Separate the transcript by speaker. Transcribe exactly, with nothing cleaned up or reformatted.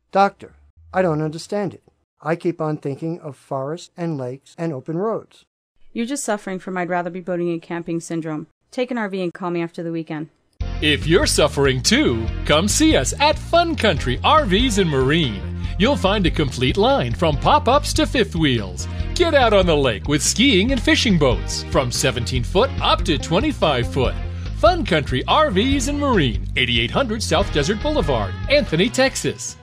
Speaker 1: Doctor, I don't understand it. I keep on thinking of forests and lakes and open roads.
Speaker 2: You're just suffering from I'd rather be boating and camping syndrome. Take an R V and call me after the weekend.
Speaker 3: If you're suffering too, come see us at Fun Country R Vs and Marine. You'll find a complete line from pop-ups to fifth wheels. Get out on the lake with skiing and fishing boats from seventeen foot up to twenty-five foot. Fun Country R Vs and Marine, eighty-eight hundred South Desert Boulevard, Anthony, Texas.